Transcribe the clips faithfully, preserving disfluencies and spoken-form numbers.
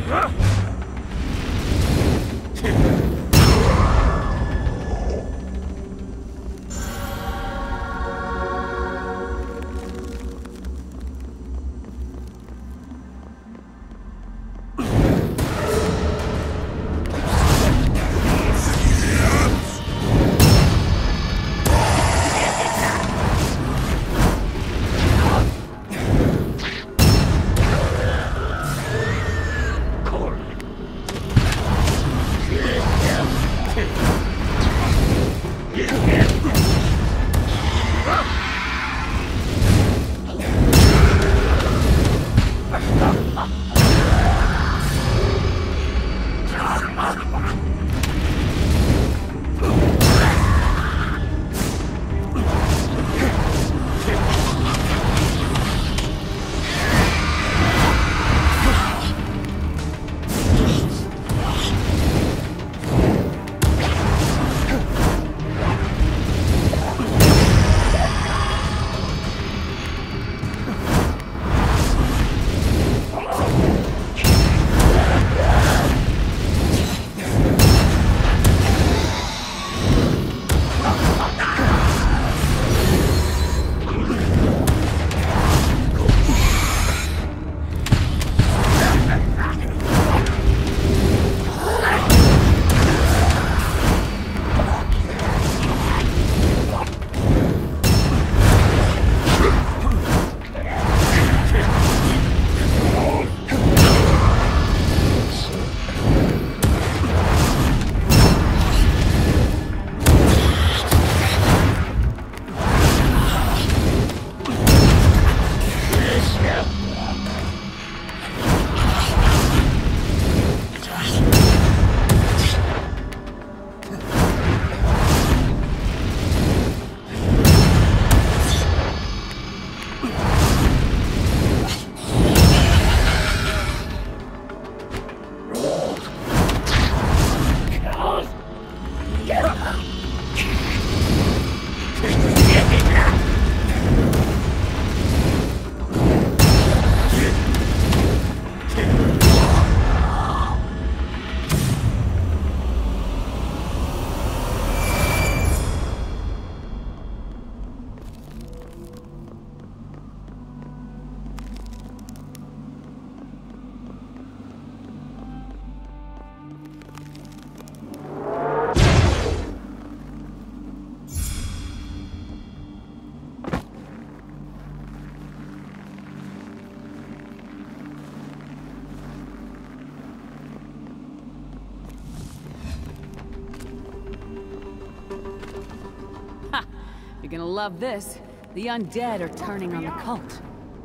You're gonna love this. The undead are turning on the cult.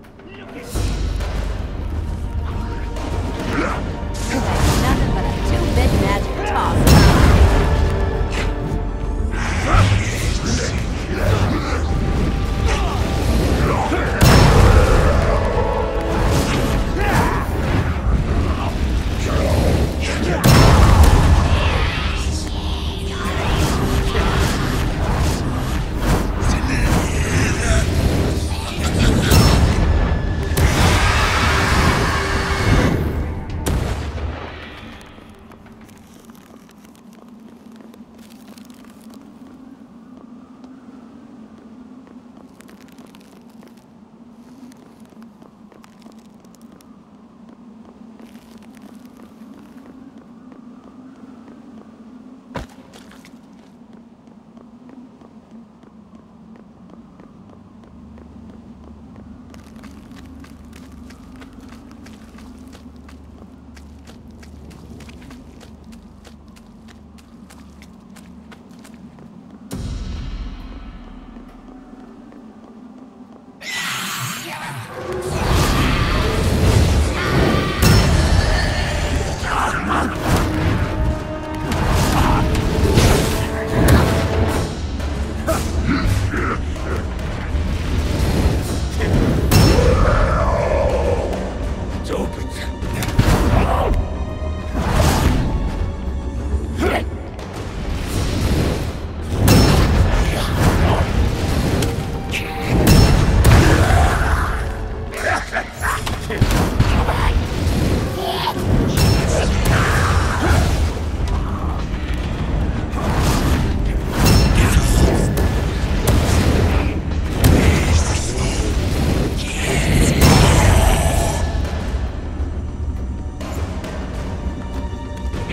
Nothing but a two-bit magic toss.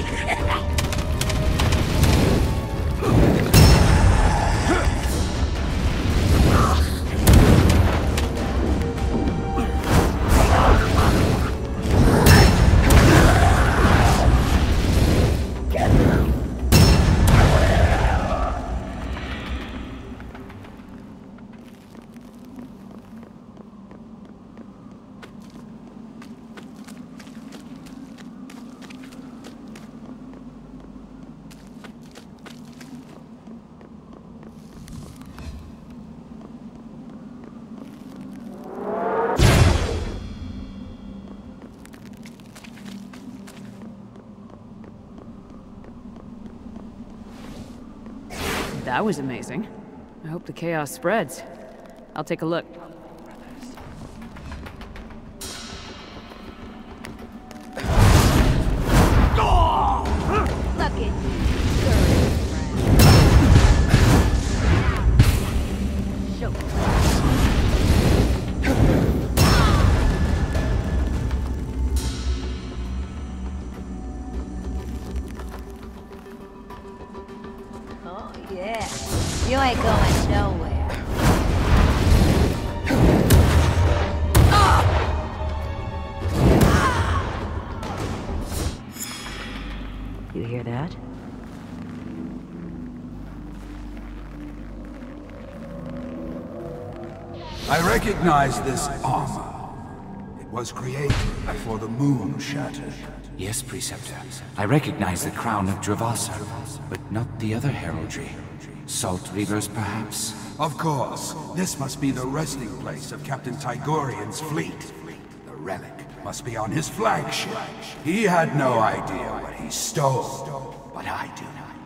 That was amazing. I hope the chaos spreads. I'll take a look. Look at you, Show. Oh yeah, you ain't going nowhere. You hear that? I recognize this armor. It was created before the moon shattered. Yes, Preceptor. I recognize the crown of Dravasa, but not the other heraldry. Salt Reavers, perhaps? Of course. This must be the resting place of Captain Tygorian's fleet. The relic must be on his flagship. He had no idea what he stole, but I do.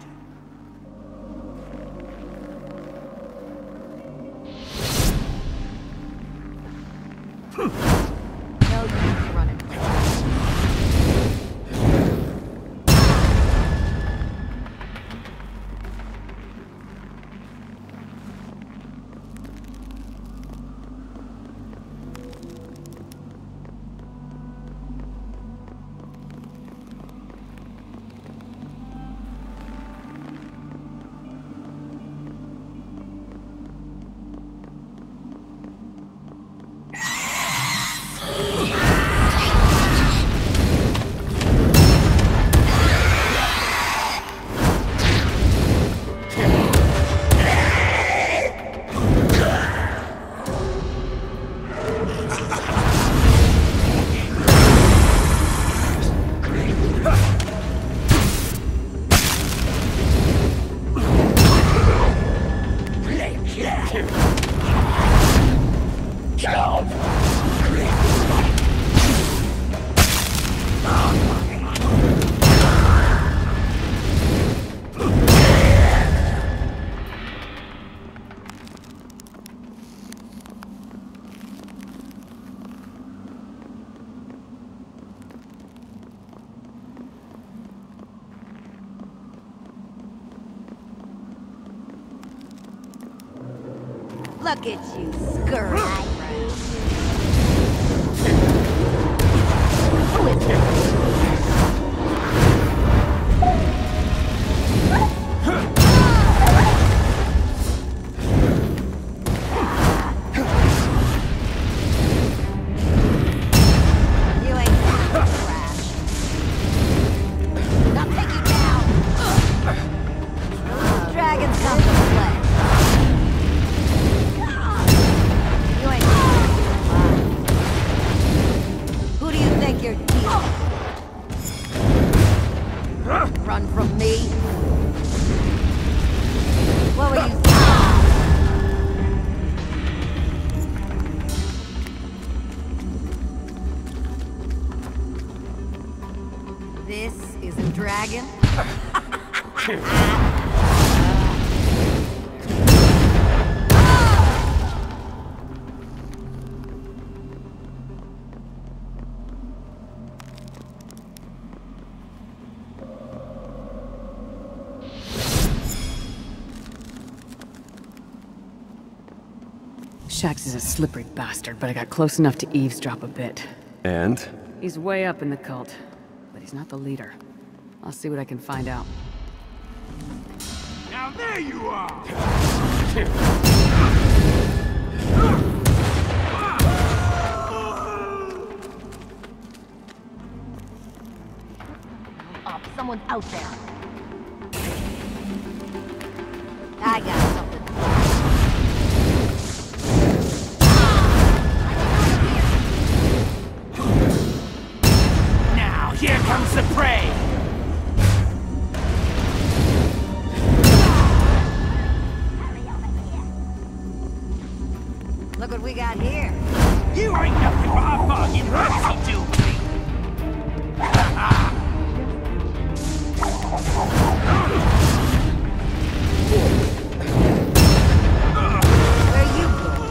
No use running. Look at you, scurry. Who is that? You ain't got trash. I'll take you down. Dragons come to play. Who do you think you're dealing? Run from me? What were you saying? This is a dragon? Shax is a slippery bastard, but I got close enough to eavesdrop a bit. And? He's way up in the cult, but he's not the leader. I'll see what I can find out. Now there you are! Up, someone's out there. I got something. Now, here comes the prey! Look what we got here. You ain't nothing but a bargain mercy to me! Where you going?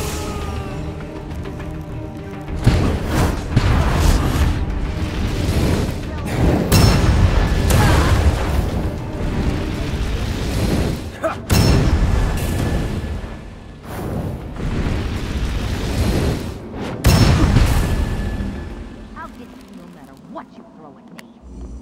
I'll get you no matter what you throw at me.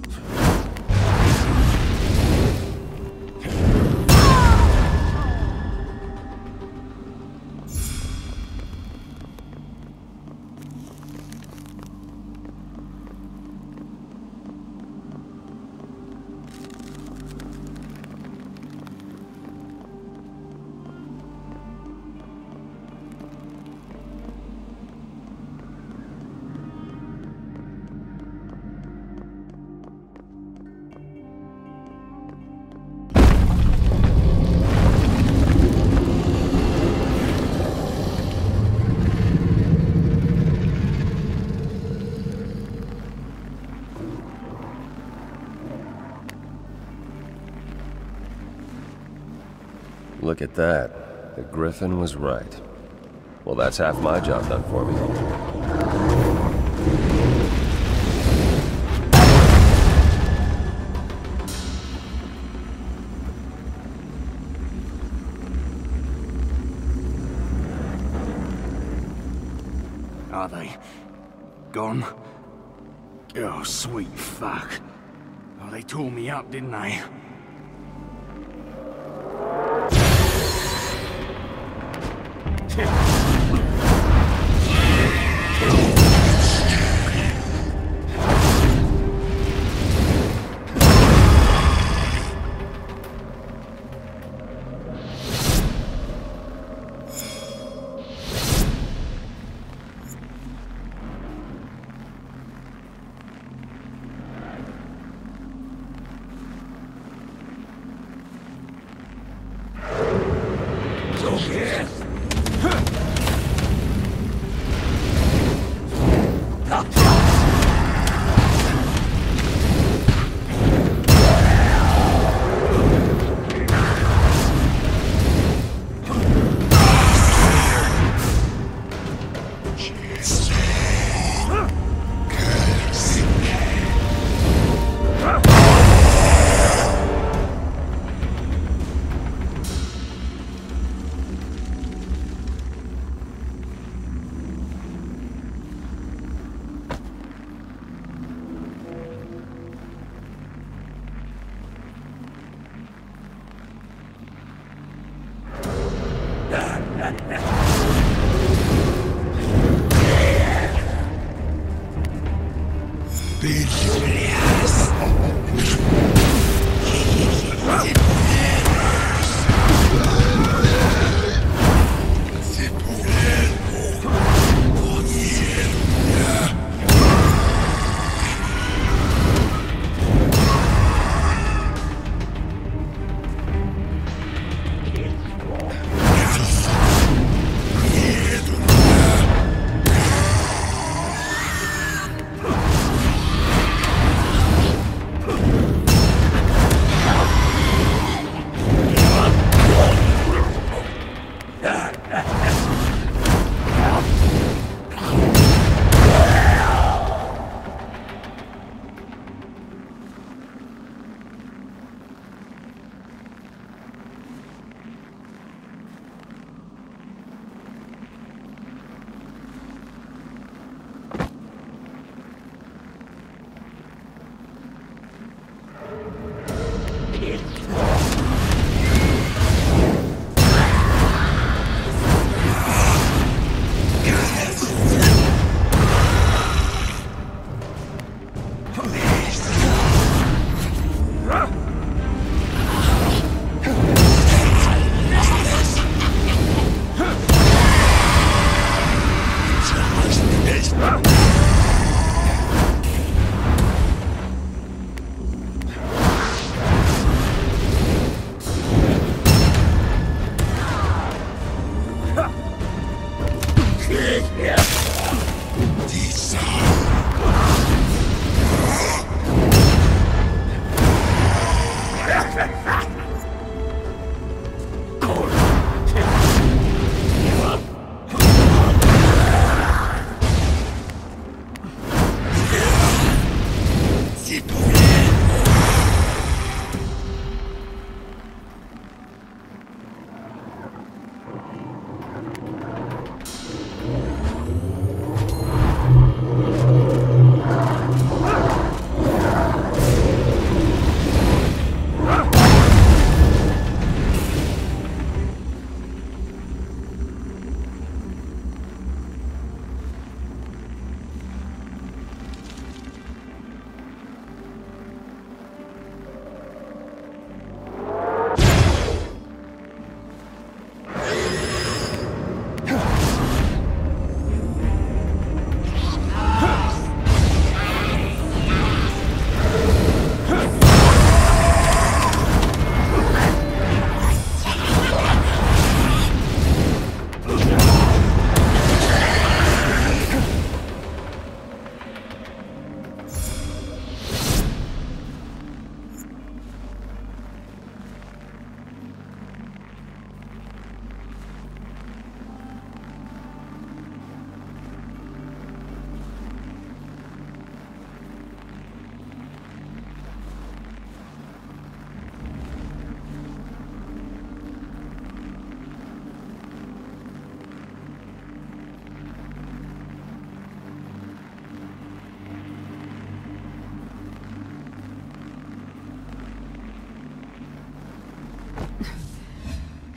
Look at that. The Griffin was right. Well, that's half my job done for me. Are they gone? Oh, sweet fuck. Oh, they tore me up, didn't they?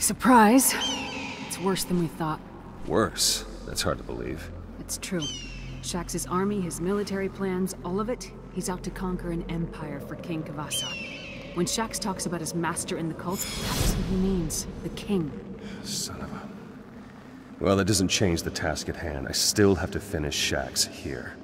Surprise. It's worse than we thought. Worse? That's hard to believe. It's true. Shax's army, his military plans, all of it, he's out to conquer an empire for King Kavasa. When Shax talks about his master in the cult, that's what he means. The king. Son of a... Well, that doesn't change the task at hand. I still have to finish Shax here.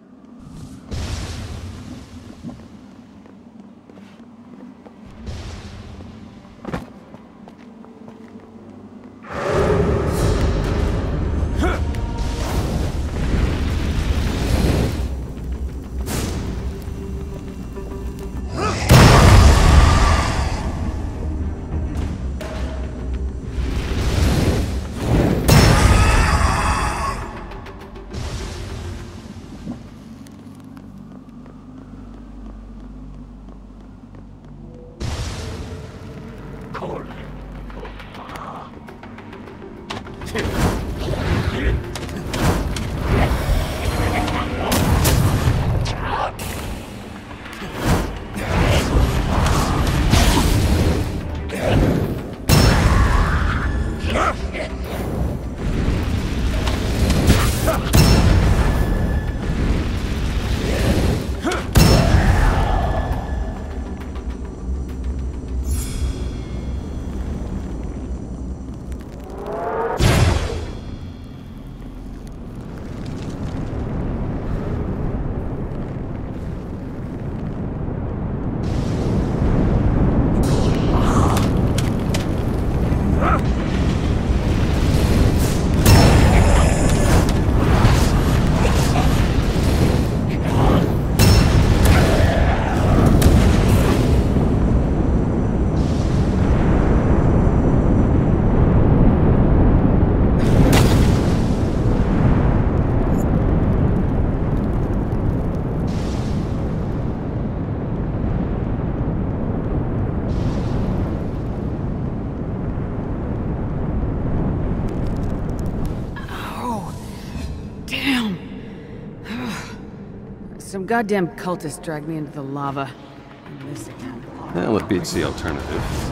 Some goddamn cultist dragged me into the lava. And this again. Well, it beats the alternative.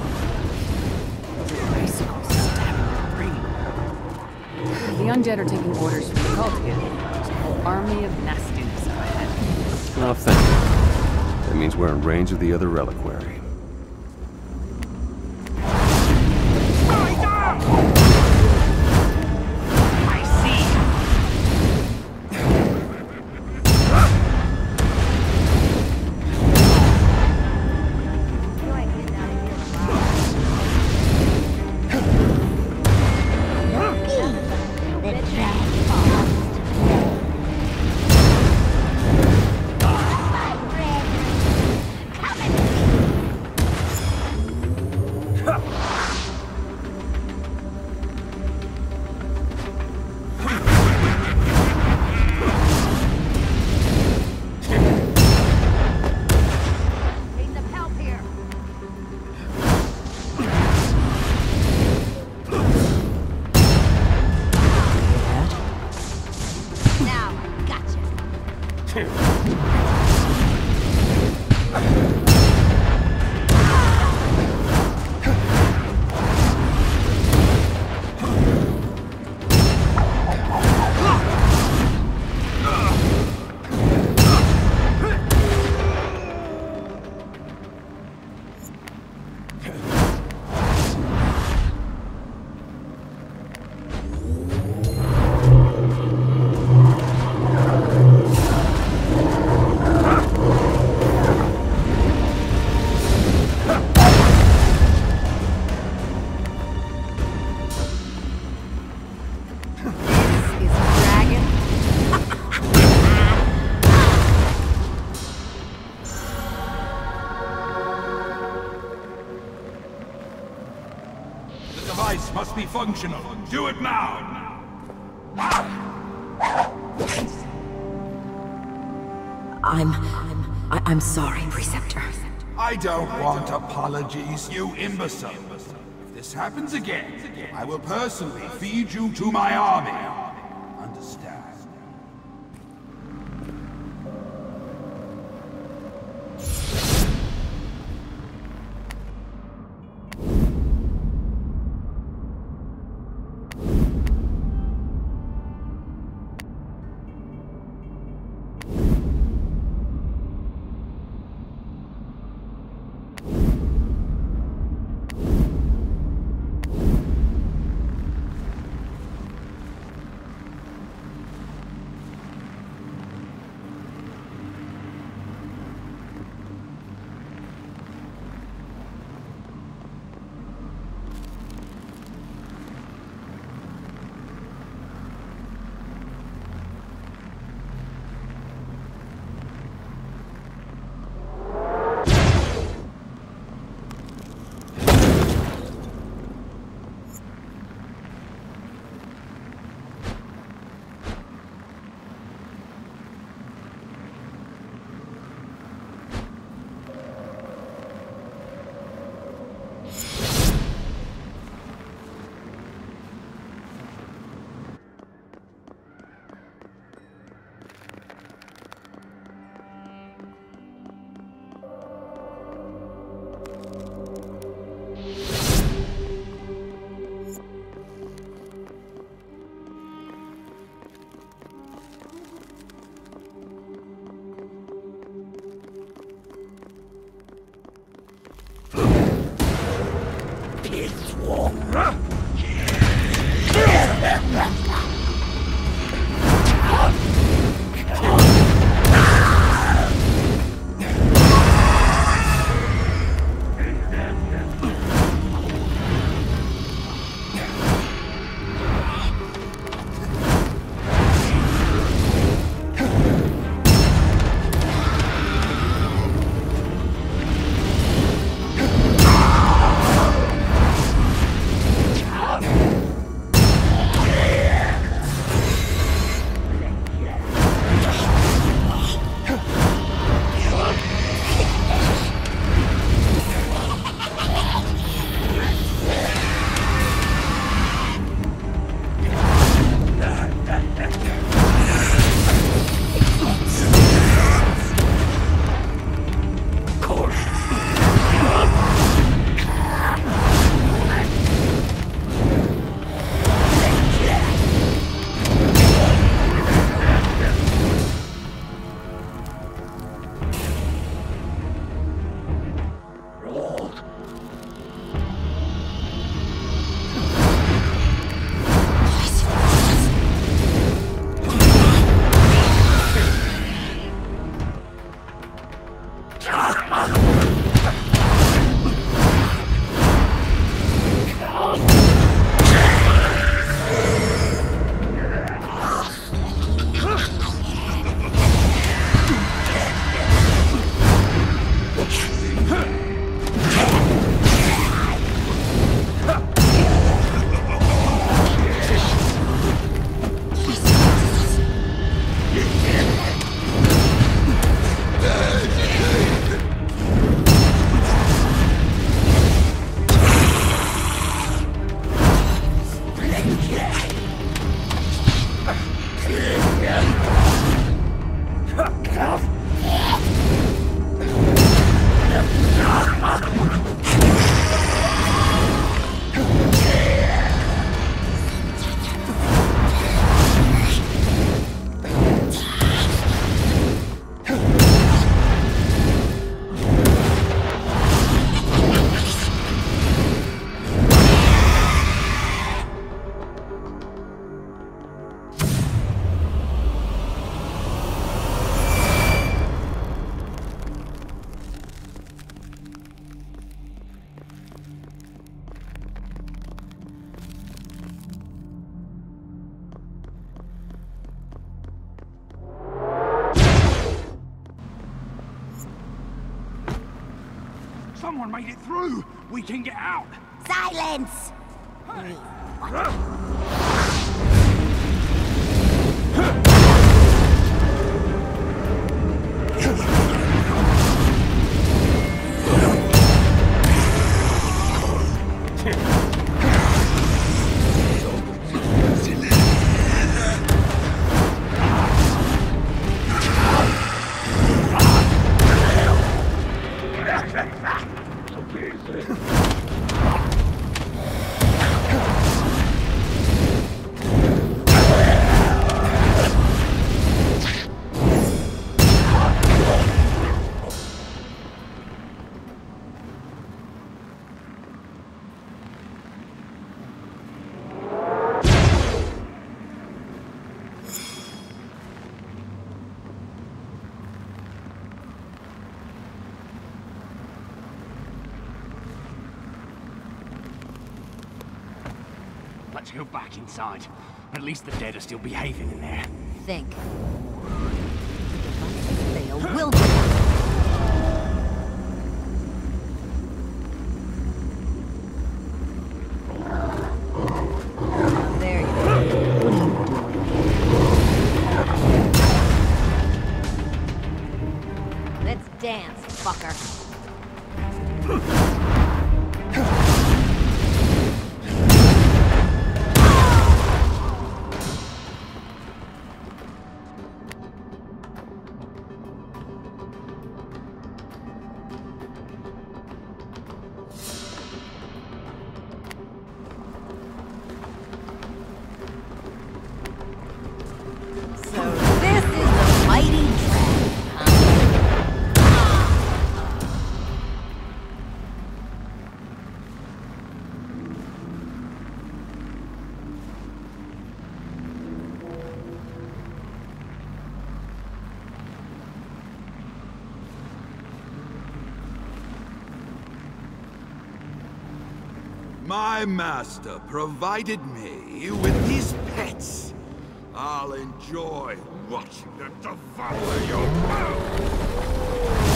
Icicles stabbing my brain. The undead are taking orders from the cult again. There's a whole army of nastiness up ahead. Oh, thank you. That means we're in range of the other reliquary. Must be functional. Do it now! I'm... I'm... I- I'm sorry, Preceptor. I don't want apologies, you imbecile. If this happens again, I will personally feed you to my army. Understand? Someone made it through! We can get out! Silence! Let's go back inside. At least the dead are still behaving in there. Think. Fail will be. There you go. Let's dance, fucker. My master provided me with these pets. I'll enjoy watching them devour your bones.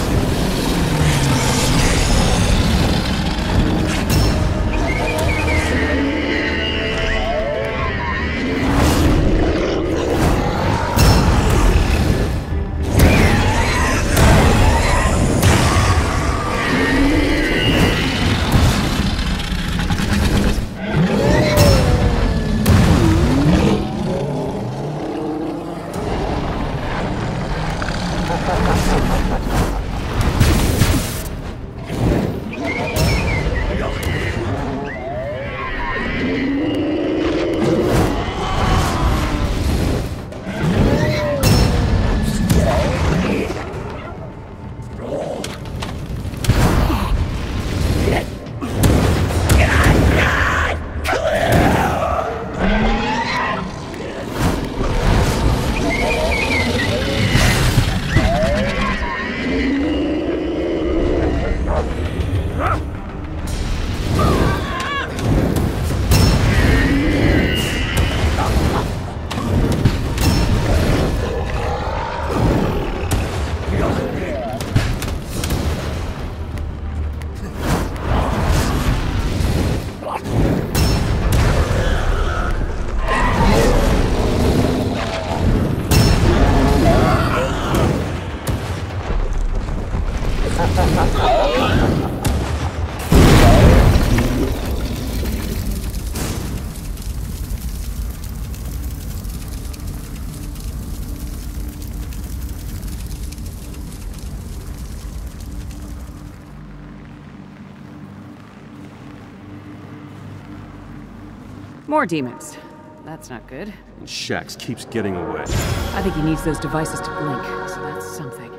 More demons. That's not good. And Shaxx keeps getting away. I think he needs those devices to blink, so that's something.